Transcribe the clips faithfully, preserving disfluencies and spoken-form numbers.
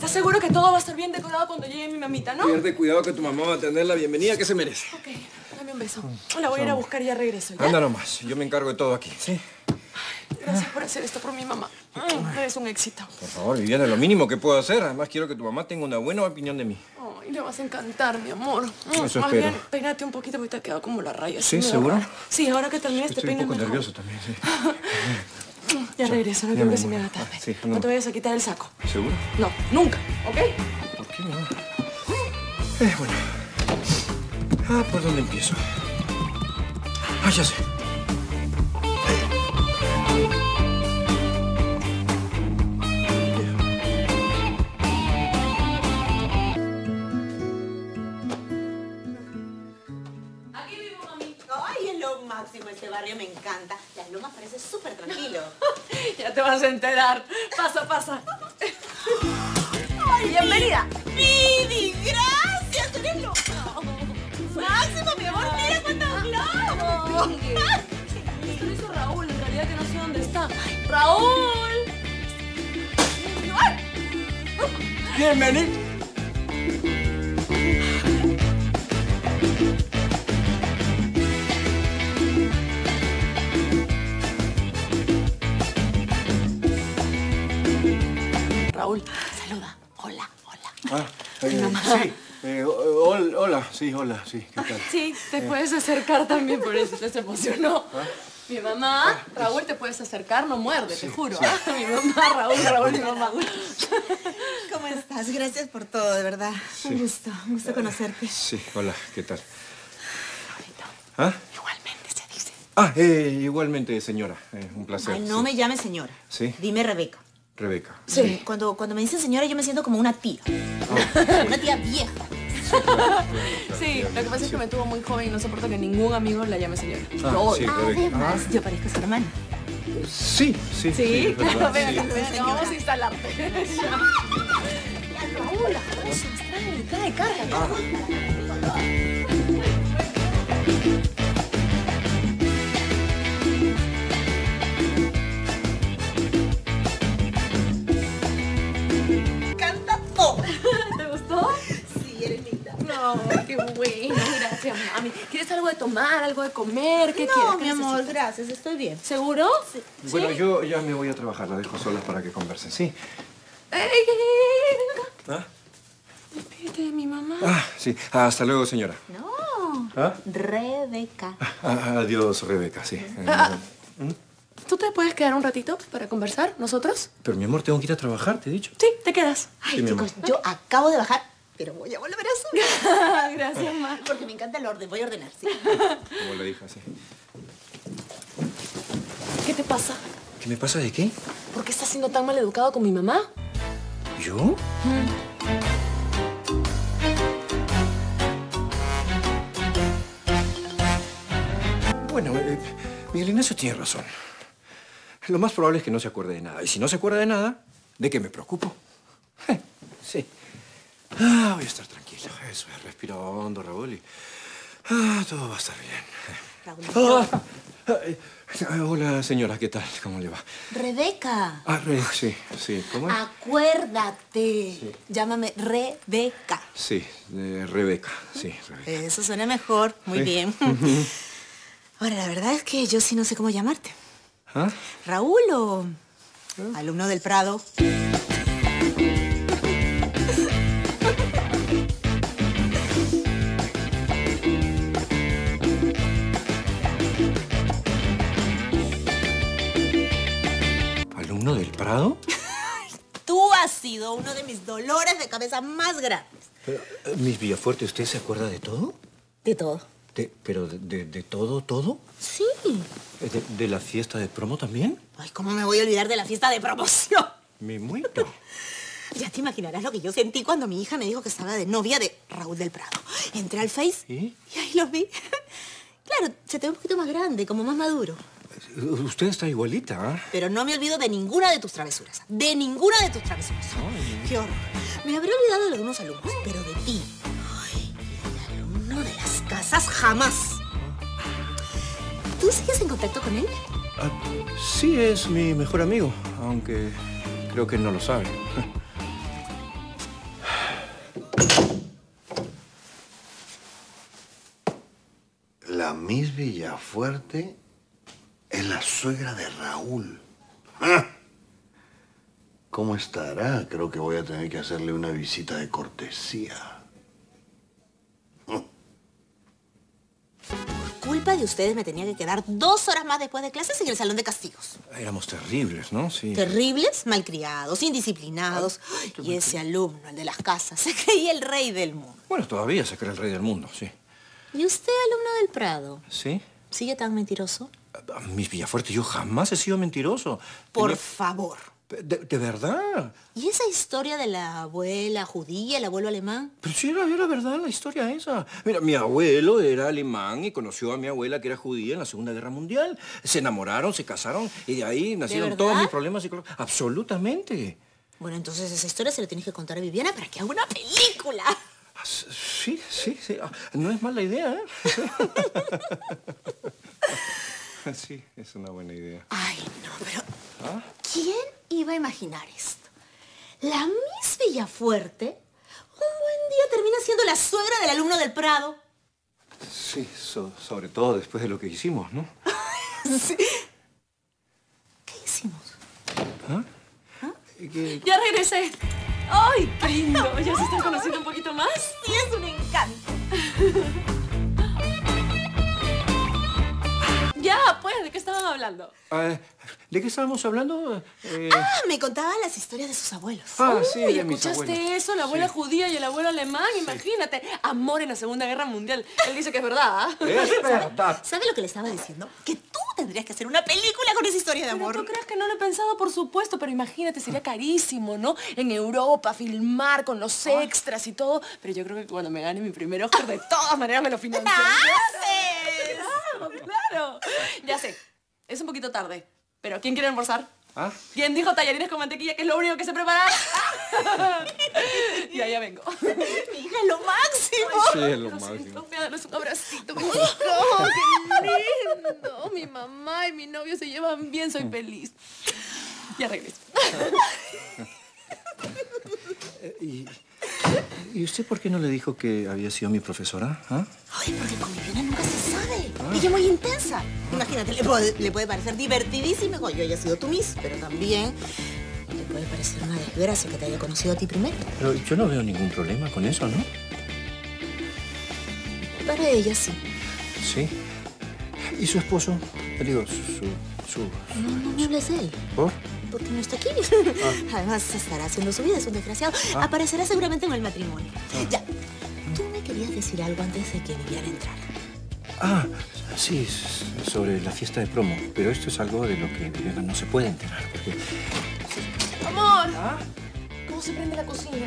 ¿Estás seguro que todo va a estar bien decorado cuando llegue mi mamita, no? Pierde cuidado que tu mamá va a tener la bienvenida que se merece. Ok, dame un beso. La voy a ir a buscar y ya regreso, ¿ya? Anda nomás, yo me encargo de todo aquí, ¿sí? Gracias por hacer esto por mi mamá. Mm, eres un éxito. Por favor, Viviana, es lo mínimo que puedo hacer. Además, quiero que tu mamá tenga una buena opinión de mí. Ay, le vas a encantar, mi amor. Mm, Eso Más espero. bien, peínate un poquito porque te ha quedado como la raya. ¿Sí? medio ¿Seguro? rara. Sí, ahora que termines te Estoy un peinas poco mejor. nervioso también, sí. Ya regreso, no Ya quiero me que se me voy. haga tarde. Sí, no. no. te vayas a quitar el saco. ¿Seguro? No, nunca, ¿ok? ¿Por qué no? Eh, bueno. Ah, ¿por dónde empiezo? Ah, ya sé. Aquí vivo, mami. Ay, es lo máximo, este barrio me encanta. Las Lomas parece súper tranquilo. Ya te vas a enterar. Pasa, pasa. Ay, Bienvenida. Vivi, gracias, eres lo máximo, mi amor, mira cuántos globos. Esto lo hizo Raúl, en realidad que no sé dónde está. ¡Raúl! Bienvenido. Raúl, saluda. Hola, hola. Ah, eh, sí. Eh, o- hol- hola, sí, hola, sí. ¿Qué tal? Sí, te puedes acercar también, por eso te se emocionó. Mi mamá, Raúl, te puedes acercar, no muerde, te juro. ¿Ah? Mi mamá, Raúl, Raúl, mi mamá. ¿Cómo estás? Gracias por todo, de verdad. Un gusto, un gusto conocerte. Sí, hola, ¿qué tal? Raulito, ¿Ah? igualmente se dice. Ah, eh, igualmente, señora. Eh, un placer. Ay, no sí. me llames señora. Sí. Dime Rebeca. Rebeca. Sí. Cuando, cuando me dicen señora, yo me siento como una tía. Una tía vieja. Sí, lo que pasa es que me tuvo muy joven y no soporto que ningún amigo la llame señora. Ah, Lo sí, odio. Rebeca. Ah, Además, yo parezco su hermana. sí, sí. ¿Sí? es verdad, Venga, sí. venga, vamos a instalarte. Raúl, las cosas, trae, trae, carga. Canta todo. ¿Te gustó? Sí, eres linda. No, qué bueno, gracias, mami. ¿Quieres algo de tomar, algo de comer? ¿Qué quieres? No, ¿Qué mi amor, necesitas? gracias, estoy bien. ¿Seguro? Sí. Bueno, yo ya me voy a trabajar. La dejo solas para que conversen, ¿sí? ¡Ey, ey, ey! Venga. ¿Ah? Despídete de mi mamá. Ah, sí. Hasta luego, señora. No, ¿Ah? Rebeca. Ah, adiós, Rebeca, sí. Eh, Ah, ¿Tú te puedes quedar un ratito para conversar, nosotros? Pero, mi amor, tengo que ir a trabajar, te he dicho. Sí, te quedas. Ay, Sí, mi chicos, yo acabo de bajar, pero voy a volver a subir. Gracias, ma. Porque me encanta el orden, voy a ordenar, sí. Como la hija, sí. ¿Qué te pasa? ¿Qué me pasa de qué? ¿Por qué estás siendo tan mal educado con mi mamá? ¿Yo? Bueno, eh, Miguel Ignacio tiene razón. Lo más probable es que no se acuerde de nada. Y si no se acuerda de nada, ¿de qué me preocupo? Eh, sí. Ah, voy a estar tranquilo. Eso es, respira hondo, Raúl, y... Ah, todo va a estar bien. Raúl. Ah, ah, eh, ah, hola, señora, ¿qué tal? ¿Cómo le va? Rebeca, Ah, Re- sí, sí. ¿Cómo es? acuérdate. Llámame Rebeca. Sí, eh, Rebeca, sí, Rebeca. Eso suena mejor, muy Sí. bien. Ahora, la verdad es que yo sí no sé cómo llamarte. ¿Ah? ¿Raúl o alumno del Prado? ¿Alumno del Prado? Tú has sido uno de mis dolores de cabeza más grandes. Pero, eh, Miss Villafuerte, ¿usted se acuerda de todo? De todo. De- ¿Pero de, de- de todo, todo? Sí. Eh, ¿De, de la fiesta de promo también? Ay, ¿cómo me voy a olvidar de la fiesta de promoción? Me muero. Ya te imaginarás lo que yo sentí cuando mi hija me dijo que estaba de novia de Raúl del Prado. Entré al Face ¿Sí? y ahí los vi. Claro, se te ve un poquito más grande, como más maduro. Eh, Usted está igualita, ¿ah? Pero no me olvido de ninguna de tus travesuras. De ninguna de tus travesuras. Qué horror. Me habré olvidado de algunos alumnos, pero de ti. Ay, el alumno de las casas jamás. ¿Tú sigues en contacto con él? Ah, sí, es mi mejor amigo, aunque creo que él no lo sabe. Miss Villafuerte es la suegra de Raúl. ¡Ah! ¿Cómo estará? Creo que voy a tener que hacerle una visita de cortesía. Por culpa de ustedes me tenía que quedar dos horas más después de clases en el salón de castigos. Éramos terribles, ¿no? Sí. Terribles, malcriados, indisciplinados. Ay, y ese alumno, el de las casas, se creía el rey del mundo. Bueno, todavía se cree el rey del mundo, sí. ¿Y usted, alumno del Prado? ¿Sí? ¿Sigue tan mentiroso? Miss Villafuerte, yo jamás he sido mentiroso. Por Tenía... favor. De, ¿De verdad? ¿Y esa historia de la abuela judía, el abuelo alemán? Pero sí, era, era verdad la historia esa. Mira, mi abuelo era alemán y conoció a mi abuela que era judía en la Segunda Guerra Mundial. Se enamoraron, se casaron y de ahí nacieron todos mis problemas psicológicos. Absolutamente. Bueno, entonces esa historia se la tienes que contar a Viviana para que haga una película. Sí, sí, sí. No es mala idea, ¿eh? Sí, es una buena idea. Ay, no, pero... ¿Ah? ¿Quién iba a imaginar esto? La Miss Villafuerte un buen día termina siendo la suegra del alumno del Prado. Sí, so, sobre todo después de lo que hicimos, ¿no? Sí. ¿Qué hicimos? ¿Ah? ¿Ah? ¿Qué? ¡Ya regresé! ¡Ay, qué lindo! ¿Ya se están conociendo un poquito más? Sí, es un encanto. Ya, pues, ¿de qué estaban hablando? Uh, ¿De qué estábamos hablando? Eh... Ah, me contaba las historias de sus abuelos. Ah, Uy, sí, de mis ¿escuchaste abuelos. eso? La abuela Sí. judía y el abuelo alemán, sí. Imagínate. Amor en la Segunda Guerra Mundial. Él dice que es verdad, ¿ah? Es verdad. ¿Sabe lo que le estaba diciendo? Que tú tendrías que hacer una película con esa historia de amor. Pero tú crees que no lo he pensado, por supuesto, pero imagínate, sería carísimo, ¿no? En Europa, filmar con los extras y todo. Pero yo creo que cuando me gane mi primer Oscar, de todas maneras me lo financian. ¡Haces! Claro, claro. Ya sé, es un poquito tarde, pero ¿quién quiere almorzar? ¿Ah? ¿Quién dijo tallarines con mantequilla, que es lo único que se prepara? Ya, ya vengo. Mi hija es lo máximo. Sí, es lo Lo máximo. siento, voy a darles un abracito. Mi hijo, qué lindo. Mi mamá y mi novio se llevan bien, soy feliz. Ya regreso. ¿Y, ¿Y usted por qué no le dijo que había sido mi profesora? ¿Ah? Ay, porque con Viviana nunca se sabe. Ah. Ella es muy intensa. Imagínate, le puede, le puede parecer divertidísimo que yo haya sido tu Miss, pero también le puede parecer una desgracia que te haya conocido a ti primero. Pero yo no veo ningún problema con eso, ¿no? Para ella sí. Sí. ¿Y su esposo? Digo, su... su... No, no me hables de él. ¿Por? Porque no está aquí. Ah. Además, estará haciendo su vida, es un desgraciado. Ah. Aparecerá seguramente en el matrimonio. Ah. Ya. Tú me querías decir algo antes de que Viviana entrara. Ah, sí, sobre la fiesta de promo. Pero esto es algo de lo que Viviana no se puede enterar, porque... Amor, ¿Ah? ¿cómo se prende la cocina?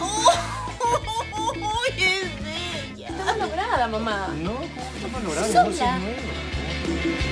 ¡Oh! ¡Es bella! Está malograda, mamá. No, está malograda, Sí, no sola. es nueva.